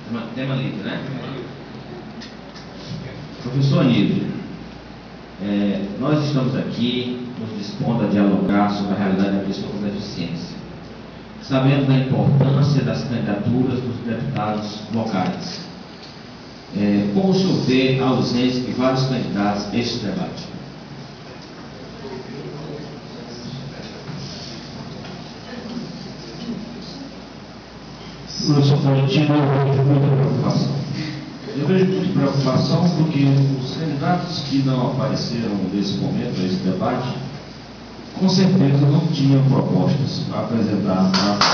Tema livre, né? Professor Aníbal, nós estamos aqui nos dispondo a dialogar sobre a realidade da pessoa com deficiência, sabendo da importância das candidaturas dos deputados locais. Como o senhor vê a ausência de vários candidatos a este debate? Professor Florentino, eu vejo muita preocupação. Eu vejo muita preocupação porque os candidatos que não apareceram nesse momento, nesse debate, com certeza não tinham propostas para apresentar.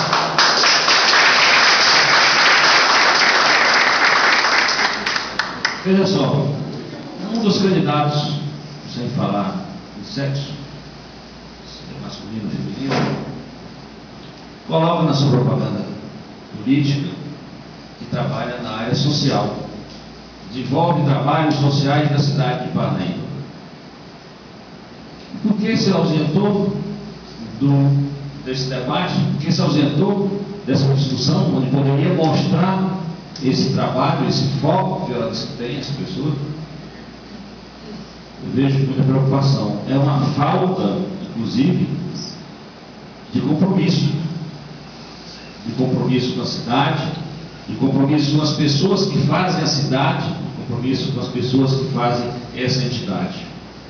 Veja só, um dos candidatos, sem falar em sexo, masculino ou feminino, coloca na sua propaganda política que trabalha na área social, desenvolve trabalhos sociais da cidade de Parnaíba. Por que se ausentou desse debate? Por que se ausentou dessa discussão, onde poderia mostrar esse trabalho, esse foco que elas têm, as pessoas? Eu vejo muita preocupação. É uma falta, inclusive, de compromisso com a cidade, de compromisso com as pessoas que fazem a cidade, de compromisso com as pessoas que fazem essa entidade.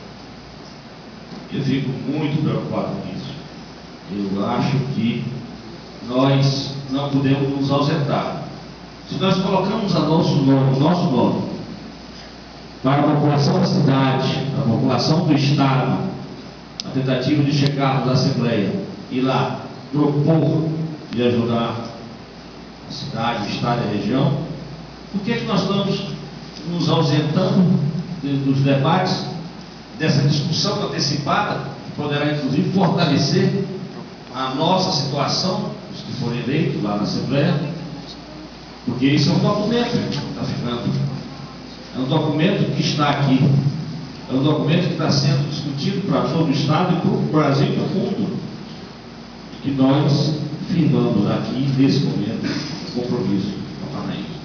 Eu fico muito preocupado com isso. Eu acho que nós não podemos nos ausentar. Se nós colocamos o nosso nome para a população da cidade, a população do Estado, a tentativa de chegarmos à Assembleia e lá propor de ajudar a cidade, o Estado e a região, por que nós estamos nos ausentando dos debates, dessa discussão antecipada, que poderá inclusive fortalecer a nossa situação, os que forem eleitos lá na Assembleia, porque isso é um documento que está ficando, é um documento que está aqui, é um documento que está sendo discutido para todo o Estado e para o Brasil e para o mundo, que nós firmamos aqui, nesse momento, compromisso com a Parnaíba.